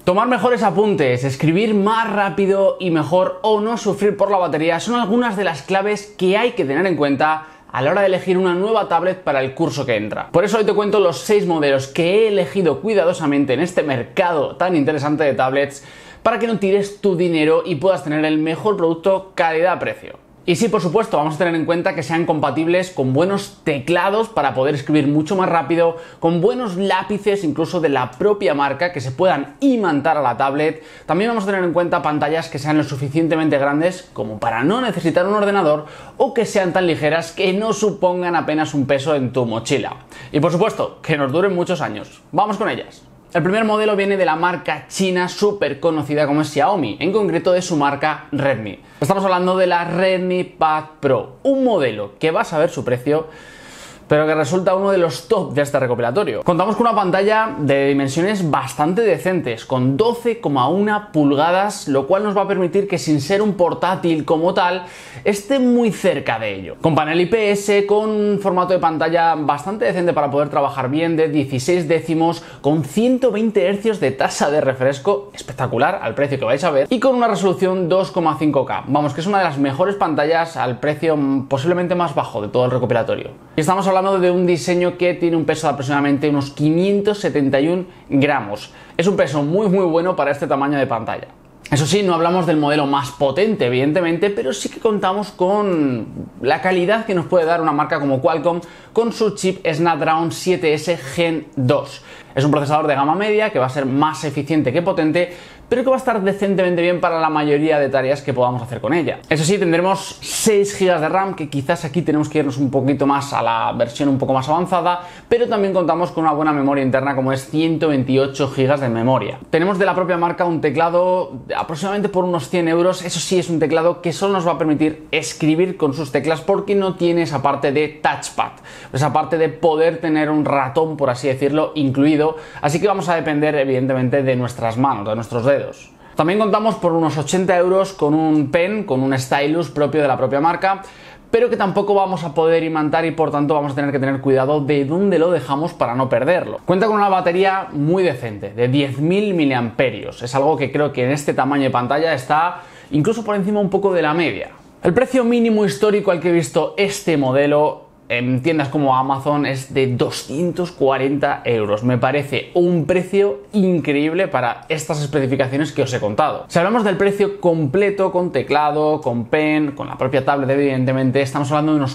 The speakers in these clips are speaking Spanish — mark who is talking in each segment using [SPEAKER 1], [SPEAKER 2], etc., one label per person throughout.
[SPEAKER 1] Tomar mejores apuntes, escribir más rápido y mejor o no sufrir por la batería son algunas de las claves que hay que tener en cuenta a la hora de elegir una nueva tablet para el curso que entra. Por eso hoy te cuento los 6 modelos que he elegido cuidadosamente en este mercado tan interesante de tablets para que no tires tu dinero y puedas tener el mejor producto calidad-precio. Y sí, por supuesto, vamos a tener en cuenta que sean compatibles con buenos teclados para poder escribir mucho más rápido, con buenos lápices incluso de la propia marca que se puedan imantar a la tablet. También vamos a tener en cuenta pantallas que sean lo suficientemente grandes como para no necesitar un ordenador o que sean tan ligeras que no supongan apenas un peso en tu mochila. Y por supuesto, que nos duren muchos años. ¡Vamos con ellas! El primer modelo viene de la marca china súper conocida como es Xiaomi, en concreto de su marca Redmi. Estamos hablando de la Redmi Pad Pro, un modelo que vas a ver su precio, pero que resulta uno de los top de este recopilatorio. Contamos con una pantalla de dimensiones bastante decentes, con 12,1 pulgadas, lo cual nos va a permitir que sin ser un portátil como tal, esté muy cerca de ello. Con panel IPS, con un formato de pantalla bastante decente para poder trabajar bien, de 16 décimos, con 120 Hz de tasa de refresco, espectacular al precio que vais a ver, y con una resolución 2,5K. Vamos, que es una de las mejores pantallas al precio posiblemente más bajo de todo el recopilatorio. Y estamos hablando de un diseño que tiene un peso de aproximadamente unos 571 gramos. Es un peso muy bueno para este tamaño de pantalla. Eso sí, no hablamos del modelo más potente, evidentemente, pero sí que contamos con la calidad que nos puede dar una marca como Qualcomm con su chip Snapdragon 7S Gen 2. Es un procesador de gama media que va a ser más eficiente que potente, pero que va a estar decentemente bien para la mayoría de tareas que podamos hacer con ella. Eso sí, tendremos 6 GB de RAM, que quizás aquí tenemos que irnos un poquito más a la versión un poco más avanzada, pero también contamos con una buena memoria interna como es 128 GB de memoria. Tenemos de la propia marca un teclado aproximadamente por unos 100 euros, eso sí es un teclado que solo nos va a permitir escribir con sus teclas porque no tiene esa parte de touchpad, esa parte de poder tener un ratón, por así decirlo, incluido, así que vamos a depender evidentemente de nuestras manos, de nuestros dedos. También contamos por unos 80 euros con un pen, con un stylus propio de la propia marca, pero que tampoco vamos a poder imantar y por tanto vamos a tener que tener cuidado de dónde lo dejamos para no perderlo. Cuenta con una batería muy decente, de 10.000 mAh. Es algo que creo que en este tamaño de pantalla está incluso por encima un poco de la media. El precio mínimo histórico al que he visto este modelo en tiendas como Amazon es de 240 euros. Me parece un precio increíble para estas especificaciones que os he contado. Si hablamos del precio completo, con teclado, con pen, con la propia tablet evidentemente, estamos hablando de unos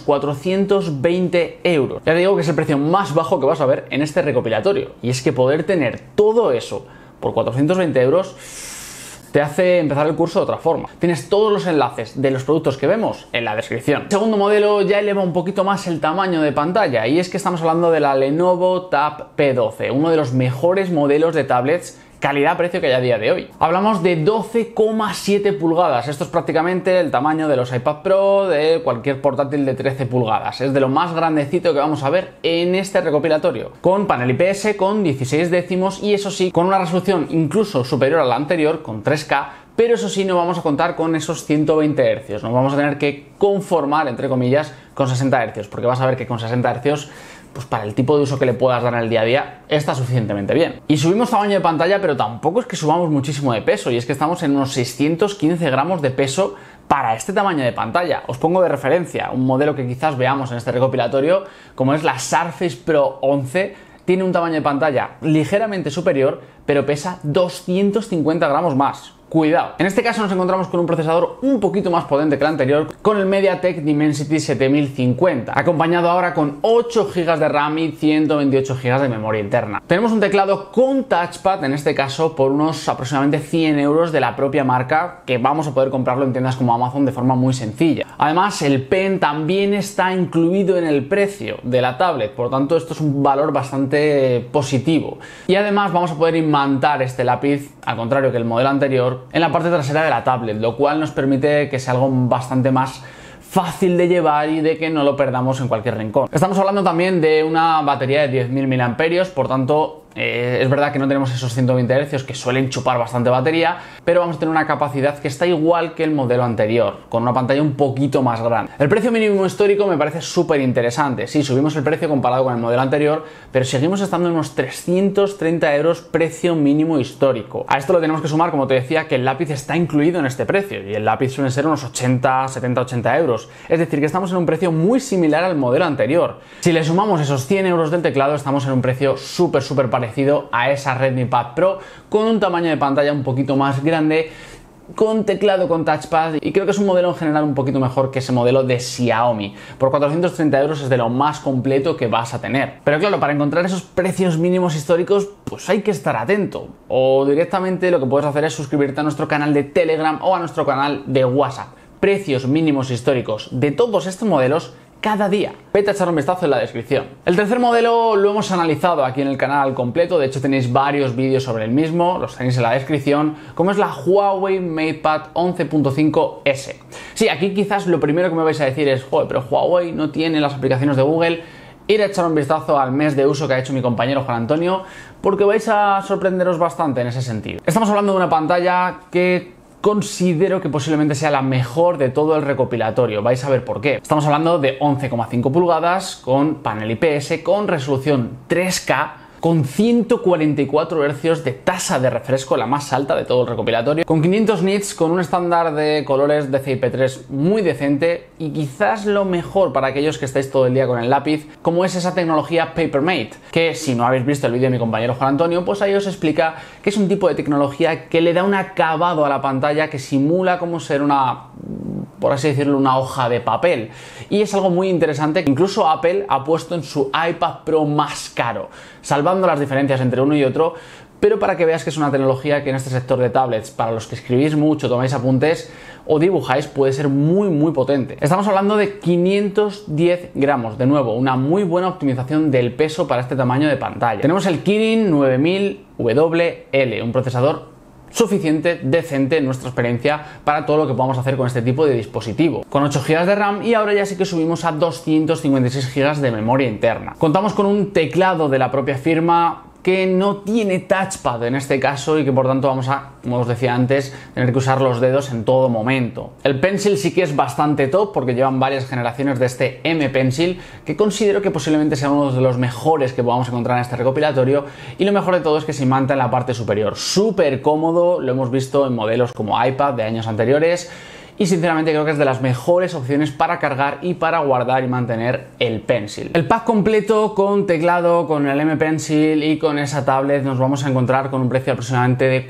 [SPEAKER 1] 420 euros. Ya te digo que es el precio más bajo que vas a ver en este recopilatorio. Y es que poder tener todo eso por 420 euros... te hace empezar el curso de otra forma. Tienes todos los enlaces de los productos que vemos en la descripción. El segundo modelo ya eleva un poquito más el tamaño de pantalla y es que estamos hablando de la Lenovo Tab P12, uno de los mejores modelos de tablets calidad-precio que hay a día de hoy. Hablamos de 12,7 pulgadas. Esto es prácticamente el tamaño de los iPad Pro, de cualquier portátil de 13 pulgadas. Es de lo más grandecito que vamos a ver en este recopilatorio. Con panel IPS, con 16 décimos y eso sí, con una resolución incluso superior a la anterior, con 3K, pero eso sí, no vamos a contar con esos 120 Hz. Nos vamos a tener que conformar, entre comillas, con 60 Hz, porque vas a ver que con 60 Hz pues para el tipo de uso que le puedas dar en el día a día está suficientemente bien. Y subimos tamaño de pantalla, pero tampoco es que subamos muchísimo de peso, y es que estamos en unos 615 gramos de peso para este tamaño de pantalla. Os pongo de referencia un modelo que quizás veamos en este recopilatorio, como es la Surface Pro 11. Tiene un tamaño de pantalla ligeramente superior, pero pesa 250 gramos más. Cuidado. En este caso nos encontramos con un procesador un poquito más potente que el anterior, con el MediaTek Dimensity 7050, acompañado ahora con 8 GB de RAM y 128 GB de memoria interna. Tenemos un teclado con touchpad, en este caso por unos aproximadamente 100 euros de la propia marca, que vamos a poder comprarlo en tiendas como Amazon de forma muy sencilla. Además, el pen también está incluido en el precio de la tablet, por lo tanto esto es un valor bastante positivo. Y además vamos a poder imantar este lápiz, al contrario que el modelo anterior, en la parte trasera de la tablet, lo cual nos permite que sea algo bastante más fácil de llevar y de que no lo perdamos en cualquier rincón. Estamos hablando también de una batería de 10.000 mAh, por tanto Es verdad que no tenemos esos 120 Hz que suelen chupar bastante batería, pero vamos a tener una capacidad que está igual que el modelo anterior, con una pantalla un poquito más grande. El precio mínimo histórico me parece súper interesante. Sí, subimos el precio comparado con el modelo anterior, pero seguimos estando en unos 330 euros precio mínimo histórico. A esto lo tenemos que sumar, como te decía, que el lápiz está incluido en este precio, y el lápiz suele ser unos 70-80 euros. Es decir, que estamos en un precio muy similar al modelo anterior. Si le sumamos esos 100 euros del teclado, estamos en un precio súper parecido a esa Redmi Pad Pro, con un tamaño de pantalla un poquito más grande, con teclado con touchpad, y creo que es un modelo en general un poquito mejor que ese modelo de Xiaomi. Por 430 euros es de lo más completo que vas a tener. Pero claro, para encontrar esos precios mínimos históricos, pues hay que estar atento. O directamente lo que puedes hacer es suscribirte a nuestro canal de Telegram o a nuestro canal de WhatsApp. Precios mínimos históricos de todos estos modelos cada día. Vete a echar un vistazo en la descripción. El tercer modelo lo hemos analizado aquí en el canal al completo, de hecho tenéis varios vídeos sobre el mismo, los tenéis en la descripción, como es la Huawei MatePad 11.5S. Sí, aquí quizás lo primero que me vais a decir es, joder, pero Huawei no tiene las aplicaciones de Google. Ir a echar un vistazo al mes de uso que ha hecho mi compañero Juan Antonio, porque vais a sorprenderos bastante en ese sentido. Estamos hablando de una pantalla que considero que posiblemente sea la mejor de todo el recopilatorio. Vais a ver por qué. Estamos hablando de 11,5 pulgadas con panel IPS, con resolución 3K, con 144 Hz de tasa de refresco, la más alta de todo el recopilatorio, con 500 nits, con un estándar de colores DCI-P3 muy decente, y quizás lo mejor para aquellos que estáis todo el día con el lápiz, como es esa tecnología Papermate, que si no habéis visto el vídeo de mi compañero Juan Antonio, pues ahí os explica que es un tipo de tecnología que le da un acabado a la pantalla que simula como ser una, por así decirlo, una hoja de papel. Y es algo muy interesante que incluso Apple ha puesto en su iPad Pro más caro, salvando las diferencias entre uno y otro, pero para que veas que es una tecnología que en este sector de tablets, para los que escribís mucho, tomáis apuntes o dibujáis, puede ser muy potente. Estamos hablando de 510 gramos, de nuevo, una muy buena optimización del peso para este tamaño de pantalla. Tenemos el Kirin 9000WL, un procesador suficiente, decente en nuestra experiencia para todo lo que podamos hacer con este tipo de dispositivo, con 8 GB de RAM, y ahora ya sí que subimos a 256 GB de memoria interna. Contamos con un teclado de la propia firma que no tiene touchpad en este caso, y que por tanto vamos a, como os decía antes, tener que usar los dedos en todo momento. El Pencil sí que es bastante top, porque llevan varias generaciones de este M Pencil, que considero que posiblemente sea uno de los mejores que podamos encontrar en este recopilatorio, y lo mejor de todo es que se imanta en la parte superior. Súper cómodo, lo hemos visto en modelos como iPad de años anteriores, y sinceramente creo que es de las mejores opciones para cargar y para guardar y mantener el Pencil. El pack completo con teclado, con el M Pencil y con esa tablet nos vamos a encontrar con un precio aproximadamente de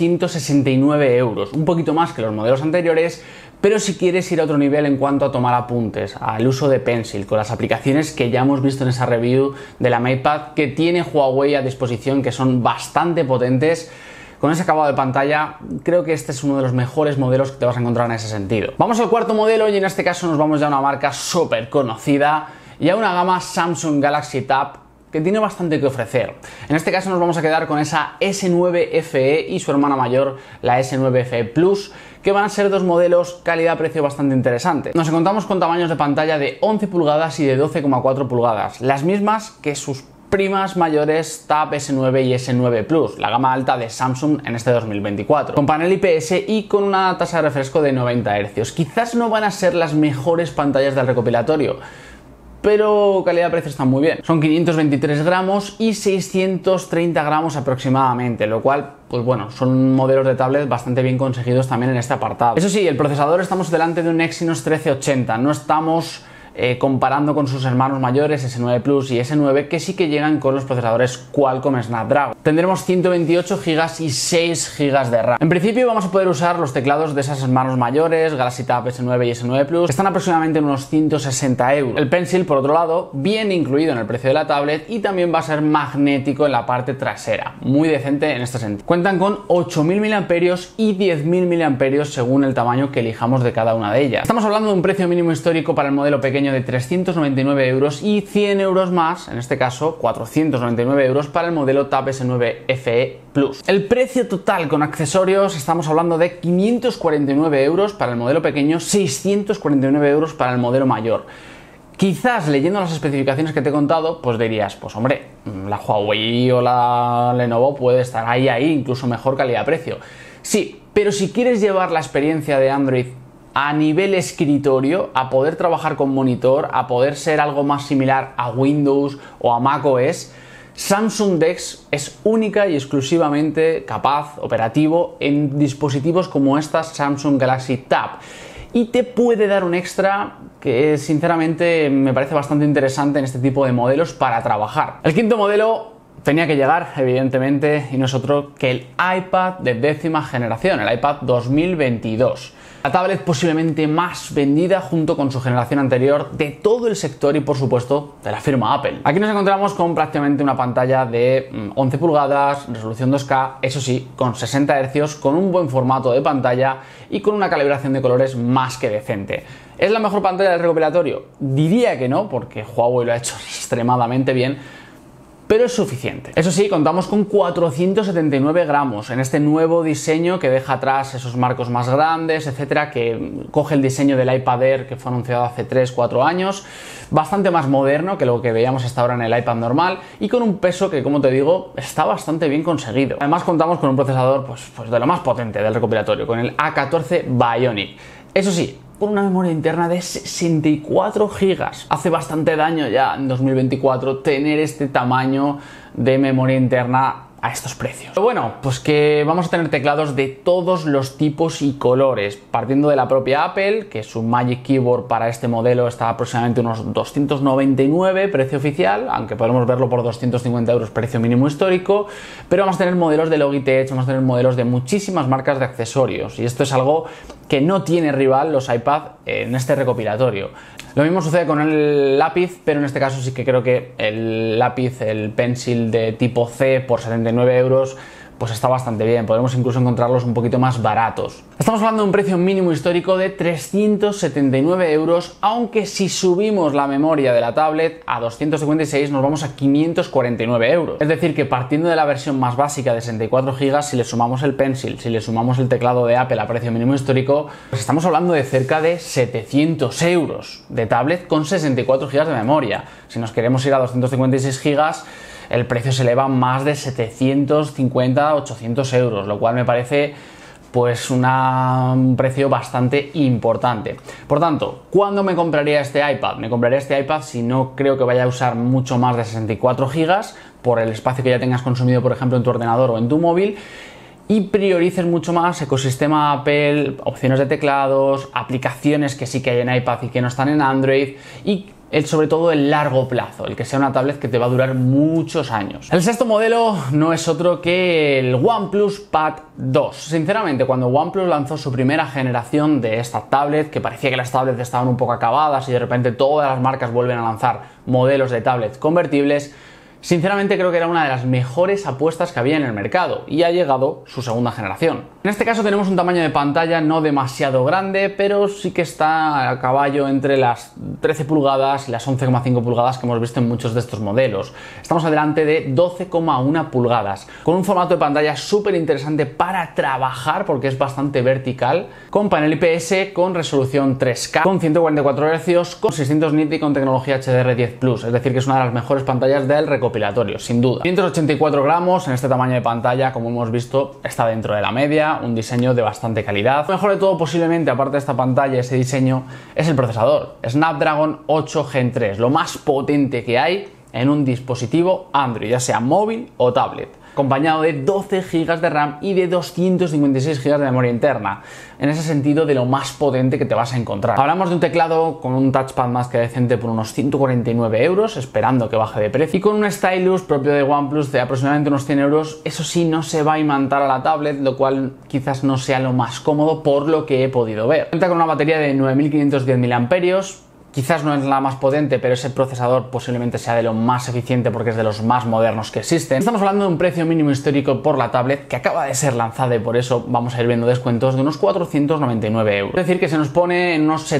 [SPEAKER 1] 469 euros, un poquito más que los modelos anteriores, pero si quieres ir a otro nivel en cuanto a tomar apuntes, al uso de Pencil, con las aplicaciones que ya hemos visto en esa review de la MatePad que tiene Huawei a disposición, que son bastante potentes, con ese acabado de pantalla, creo que este es uno de los mejores modelos que te vas a encontrar en ese sentido. Vamos al cuarto modelo, y en este caso nos vamos ya a una marca súper conocida y a una gama Samsung Galaxy Tab que tiene bastante que ofrecer. En este caso nos vamos a quedar con esa S9 FE y su hermana mayor, la S9 FE Plus, que van a ser dos modelos calidad-precio bastante interesantes. Nos encontramos con tamaños de pantalla de 11 pulgadas y de 12,4 pulgadas, las mismas que sus primas mayores Tab S9 y S9 Plus, la gama alta de Samsung en este 2024, con panel IPS y con una tasa de refresco de 90 Hz. Quizás no van a ser las mejores pantallas del recopilatorio, pero calidad-precio están muy bien. Son 523 gramos y 630 gramos aproximadamente, lo cual, pues bueno, son modelos de tablet bastante bien conseguidos también en este apartado. Eso sí, el procesador, estamos delante de un Exynos 1380, no estamos comparando con sus hermanos mayores S9 Plus y S9, que sí que llegan con los procesadores Qualcomm Snapdragon. Tendremos 128 GB y 6 GB de RAM. En principio vamos a poder usar los teclados de esas hermanos mayores, Galaxy Tab S9 y S9 Plus, que están aproximadamente en unos 160 euros. El Pencil, por otro lado, viene incluido en el precio de la tablet y también va a ser magnético en la parte trasera, muy decente en este sentido. Cuentan con 8000 mAh y 10.000 mAh según el tamaño que elijamos de cada una de ellas. Estamos hablando de un precio mínimo histórico para el modelo pequeño de 399 euros y 100 euros más, en este caso 499 euros para el modelo Tab S9 FE Plus. El precio total con accesorios, estamos hablando de 549 euros para el modelo pequeño, 649 euros para el modelo mayor. Quizás leyendo las especificaciones que te he contado, pues dirías, pues hombre, la Huawei o la Lenovo puede estar ahí, incluso mejor calidad-precio. Sí, pero si quieres llevar la experiencia de Android a nivel escritorio, a poder trabajar con monitor, a poder ser algo más similar a Windows o a macOS, Samsung DeX es única y exclusivamente capaz, operativo, en dispositivos como esta Samsung Galaxy Tab. Y te puede dar un extra que sinceramente me parece bastante interesante en este tipo de modelos para trabajar. El quinto modelo tenía que llegar, evidentemente, y no es otro que el iPad de 10ª generación, el iPad 2022. La tablet posiblemente más vendida junto con su generación anterior de todo el sector y por supuesto de la firma Apple. Aquí nos encontramos con prácticamente una pantalla de 11 pulgadas, resolución 2K, eso sí, con 60 Hz, con un buen formato de pantalla y con una calibración de colores más que decente. ¿Es la mejor pantalla del recopilatorio? Diría que no, porque Huawei lo ha hecho extremadamente bien, pero es suficiente. Eso sí, contamos con 479 gramos en este nuevo diseño que deja atrás esos marcos más grandes, etcétera, que coge el diseño del iPad Air que fue anunciado hace 3-4 años, bastante más moderno que lo que veíamos hasta ahora en el iPad normal y con un peso que, como te digo, está bastante bien conseguido. Además contamos con un procesador pues de lo más potente del recopilatorio, con el A14 Bionic. Eso sí, con una memoria interna de 64 GB. Hace bastante daño ya en 2024 tener este tamaño de memoria interna a estos precios. Pero bueno, pues que vamos a tener teclados de todos los tipos y colores, partiendo de la propia Apple, que su Magic Keyboard para este modelo está aproximadamente unos 299 precio oficial, aunque podemos verlo por 250 euros precio mínimo histórico, pero vamos a tener modelos de Logitech, vamos a tener modelos de muchísimas marcas de accesorios, y esto es algo que no tiene rival los iPad en este recopilatorio. Lo mismo sucede con el lápiz, pero en este caso sí que creo que el lápiz, el Pencil de tipo C por 79 euros, pues está bastante bien. Podemos incluso encontrarlos un poquito más baratos. Estamos hablando de un precio mínimo histórico de 379 euros, aunque si subimos la memoria de la tablet a 256 nos vamos a 549 euros. Es decir, que partiendo de la versión más básica de 64 GB, si le sumamos el Pencil, si le sumamos el teclado de Apple a precio mínimo histórico, pues estamos hablando de cerca de 700 euros de tablet con 64 GB de memoria. Si nos queremos ir a 256 GB, el precio se eleva a más de 750-800 euros, lo cual me parece pues un precio bastante importante. Por tanto, ¿cuándo me compraría este iPad? Me compraría este iPad si no creo que vaya a usar mucho más de 64 GB por el espacio que ya tengas consumido, por ejemplo, en tu ordenador o en tu móvil, y priorices mucho más ecosistema Apple, opciones de teclados, aplicaciones que sí que hay en iPad y que no están en Android, y sobre todo el largo plazo, el que sea una tablet que te va a durar muchos años. El sexto modelo no es otro que el OnePlus Pad 2. Sinceramente, cuando OnePlus lanzó su primera generación de esta tablet, que parecía que las tablets estaban un poco acabadas y de repente todas las marcas vuelven a lanzar modelos de tablets convertibles, sinceramente creo que era una de las mejores apuestas que había en el mercado y ha llegado su segunda generación. En este caso tenemos un tamaño de pantalla no demasiado grande, pero sí que está a caballo entre las 13 pulgadas y las 11,5 pulgadas que hemos visto en muchos de estos modelos. Estamos adelante de 12,1 pulgadas, con un formato de pantalla súper interesante para trabajar porque es bastante vertical, con panel IPS, con resolución 3K, con 144 Hz, con 600 nits y con tecnología HDR10 Plus, es decir que es una de las mejores pantallas del recopilatorio, sin duda. 584 gramos en este tamaño de pantalla, como hemos visto, está dentro de la media, un diseño de bastante calidad. Lo mejor de todo, posiblemente, aparte de esta pantalla y ese diseño, es el procesador. Snapdragon 8 Gen 3, lo más potente que hay en un dispositivo Android, ya sea móvil o tablet, acompañado de 12 GB de RAM y de 256 GB de memoria interna. En ese sentido, de lo más potente que te vas a encontrar. Hablamos de un teclado con un touchpad más que decente por unos 149 euros, esperando que baje de precio, y con un stylus propio de OnePlus de aproximadamente unos 100 euros. Eso sí, no se va a imantar a la tablet, lo cual quizás no sea lo más cómodo por lo que he podido ver. Cuenta con una batería de 9510 mAh. Quizás no es la más potente, pero ese procesador posiblemente sea de lo más eficiente porque es de los más modernos que existen. Estamos hablando de un precio mínimo histórico por la tablet que acaba de ser lanzada y por eso vamos a ir viendo descuentos de unos 499 euros. Es decir, que se nos pone en unos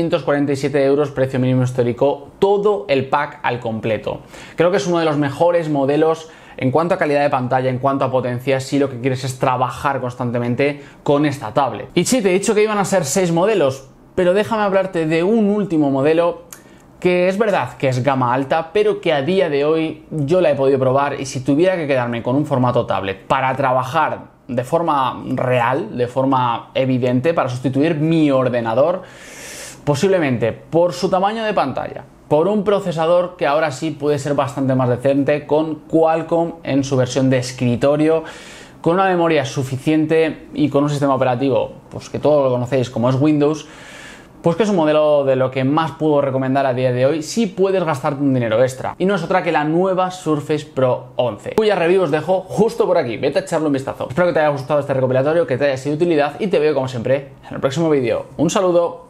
[SPEAKER 1] 747 euros precio mínimo histórico todo el pack al completo. Creo que es uno de los mejores modelos en cuanto a calidad de pantalla, en cuanto a potencia, si lo que quieres es trabajar constantemente con esta tablet. Y sí, te he dicho que iban a ser 6 modelos, pero déjame hablarte de un último modelo que es verdad que es gama alta, pero que a día de hoy yo la he podido probar y si tuviera que quedarme con un formato tablet para trabajar de forma real, de forma evidente, para sustituir mi ordenador, posiblemente por su tamaño de pantalla, por un procesador que ahora sí puede ser bastante más decente, con Qualcomm en su versión de escritorio, con una memoria suficiente y con un sistema operativo pues que todos lo conocéis como es Windows, pues que es un modelo de lo que más puedo recomendar a día de hoy si puedes gastarte un dinero extra. Y no es otra que la nueva Surface Pro 11, cuya review os dejo justo por aquí. Vete a echarle un vistazo. Espero que te haya gustado este recopilatorio, que te haya sido de utilidad y te veo como siempre en el próximo vídeo. Un saludo.